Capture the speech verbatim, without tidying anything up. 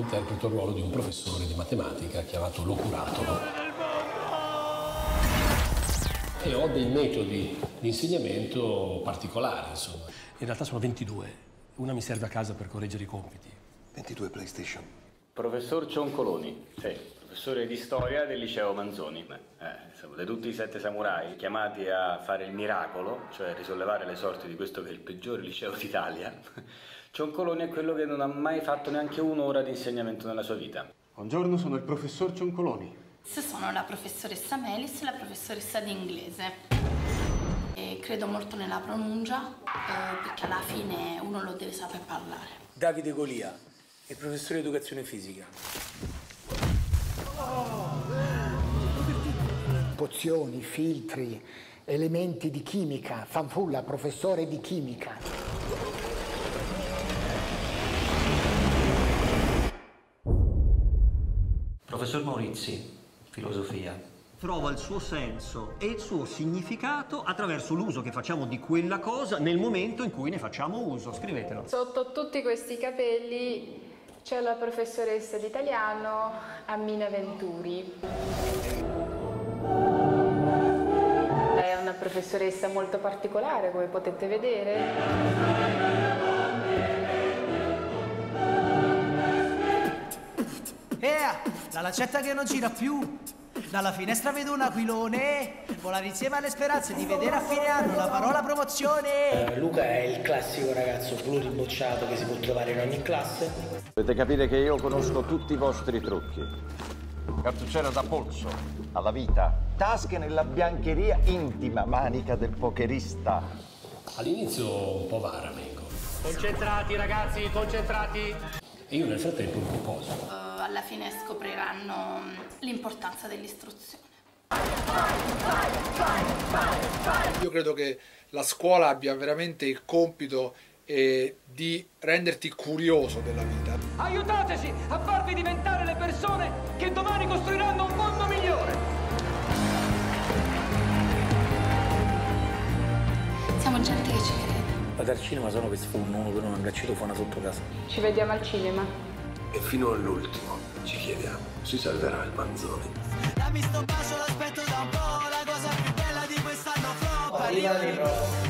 interpreto il ruolo di un professore di matematica chiamato Locuratolo. E ho dei metodi di insegnamento particolari, insomma. In realtà sono ventidue. Una mi serve a casa per correggere i compiti. ventidue PlayStation. Professor Cioncoloni, sì, professore di storia del liceo Manzoni. Eh, insomma, di tutti i sette samurai chiamati a fare il miracolo, cioè risollevare le sorti di questo che è il peggiore liceo d'Italia, Cioncoloni è quello che non ha mai fatto neanche un'ora di insegnamento nella sua vita. Buongiorno, sono il professor Cioncoloni. Sono la professoressa Melis, la professoressa di inglese. E credo molto nella pronuncia, eh, perché alla fine uno lo deve saper parlare. Davide Golia, il professore di educazione fisica. Pozioni, filtri, elementi di chimica. Fanfulla, professore di chimica. Professor Maurizi, filosofia. Trova il suo senso e il suo significato attraverso l'uso che facciamo di quella cosa nel momento in cui ne facciamo uso. Scrivetelo. Sotto tutti questi capelli c'è la professoressa di italiano Ammina Venturi. È una professoressa molto particolare, come potete vedere. Ea, la lancetta che non gira più. Dalla finestra vedo un aquilone, volare insieme alle speranze di vedere a fine anno la parola promozione. Uh, Luca è il classico ragazzo pluribocciato che si può trovare in ogni classe. Dovete capire che io conosco tutti i vostri trucchi. Cartucciera da polso, alla vita, tasche nella biancheria intima, manica del pokerista. All'inizio un po' vara vengo. Concentrati ragazzi, concentrati. E io nel frattempo mi riposo. Uh, alla fine scopriranno l'importanza dell'istruzione. Io credo che la scuola abbia veramente il compito eh, di renderti curioso della vita. Aiutateci a farvi diventare le persone che domani costruiranno un mondo migliore. Siamo gente che ci crede. Vado al cinema solo per sfondo uno per uno, un gaccetofona sotto casa. Ci vediamo al cinema. E fino all'ultimo ci chiediamo, si salverà il Manzoni? Dammi sto bacio, l'aspetto da un po', la cosa più bella di quest'anno flop. Arriva